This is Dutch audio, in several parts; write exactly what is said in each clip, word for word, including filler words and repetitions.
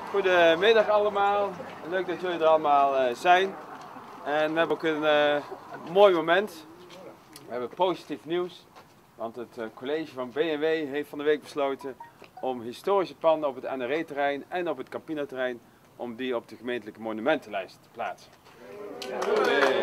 Goedemiddag allemaal, leuk dat jullie er allemaal uh, zijn. En we hebben ook een uh, mooi moment. We hebben positief nieuws, want het uh, college van B N W heeft van de week besloten om historische panden op het N R E-terrein en op het Campina-terrein, om die op de gemeentelijke monumentenlijst te plaatsen. Nee.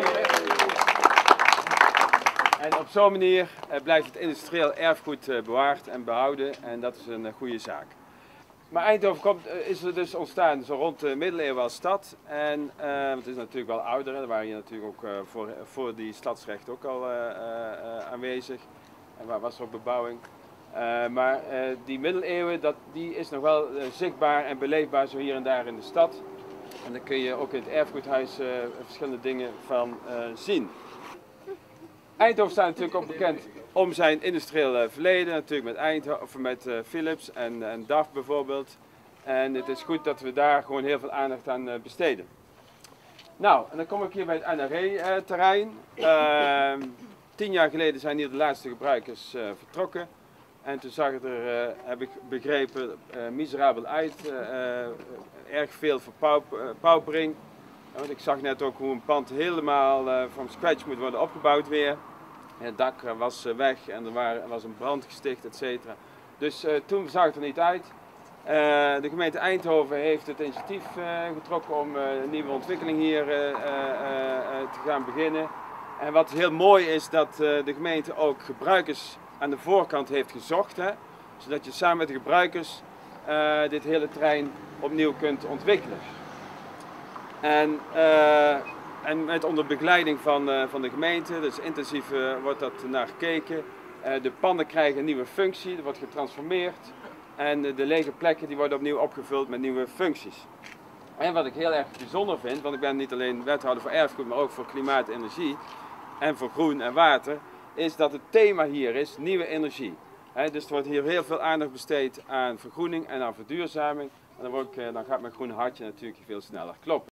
En op zo'n manier uh, blijft het industrieel erfgoed uh, bewaard en behouden en dat is een uh, goede zaak. Maar Eindhoven komt, is er dus ontstaan zo rond de middeleeuwen als stad. En uh, het is natuurlijk wel ouder, er waren hier natuurlijk ook uh, voor, voor die stadsrecht ook al uh, uh, aanwezig. En waar was er ook bebouwing. Uh, maar uh, die middeleeuwen, dat, die is nog wel uh, zichtbaar en beleefbaar zo hier en daar in de stad. En daar kun je ook in het erfgoedhuis uh, verschillende dingen van uh, zien. Eindhoven staat natuurlijk ook bekend om zijn industrieel verleden, natuurlijk met Eindhoven, met uh, Philips en, en D A F bijvoorbeeld. En het is goed dat we daar gewoon heel veel aandacht aan uh, besteden. Nou, en dan kom ik hier bij het N R E-terrein. Uh, tien jaar geleden zijn hier de laatste gebruikers uh, vertrokken. En toen zag het er, uh, heb ik begrepen, uh, miserabel uit. Uh, uh, erg veel verpaupering. Want ik zag net ook hoe een pand helemaal uh, van scratch moet worden opgebouwd weer. Het dak was uh, weg en er, waren, er was een brand gesticht, et cetera. Dus uh, toen zag het er niet uit. Uh, de gemeente Eindhoven heeft het initiatief uh, getrokken om uh, een nieuwe ontwikkeling hier uh, uh, uh, te gaan beginnen. En wat heel mooi is, dat uh, de gemeente ook gebruikers aan de voorkant heeft gezocht. Hè, zodat je samen met de gebruikers uh, dit hele terrein opnieuw kunt ontwikkelen. En, uh, en met onder begeleiding van, uh, van de gemeente, dus intensief uh, wordt dat naar gekeken. Uh, de panden krijgen een nieuwe functie, er wordt getransformeerd. En uh, de lege plekken die worden opnieuw opgevuld met nieuwe functies. En wat ik heel erg bijzonder vind, want ik ben niet alleen wethouder voor erfgoed, maar ook voor klimaat en energie. En voor groen en water, is dat het thema hier is nieuwe energie. He, dus er wordt hier heel veel aandacht besteed aan vergroening en aan verduurzaming. En dan, word ik, dan gaat mijn groene hartje natuurlijk veel sneller kloppen.